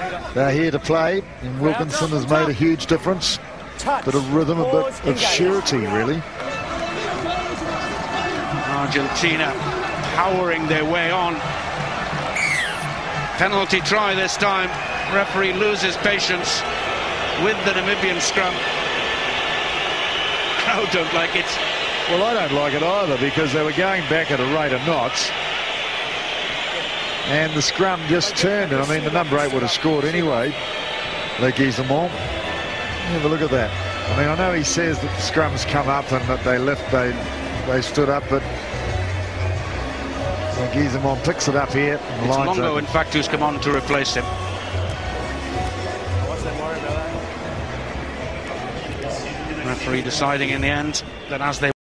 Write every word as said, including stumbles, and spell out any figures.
They're here to play, and Wilkinson has made a huge difference. Bit of rhythm, a bit of surety, really. Argentina powering their way on. Penalty try this time. Referee loses patience with the Namibian scrum. Crowd don't like it. Well, I don't like it either, because they were going back at a rate of knots. And the scrum just turned, and I mean, the number eight would have scored anyway. Leguizamon. Have a look at that. I mean, I know he says that the scrums come up and that they left, they they stood up, but Leguizamon picks it up here. And it's lines Longo, open. in fact, who's come on to replace him. Referee deciding in the end that as they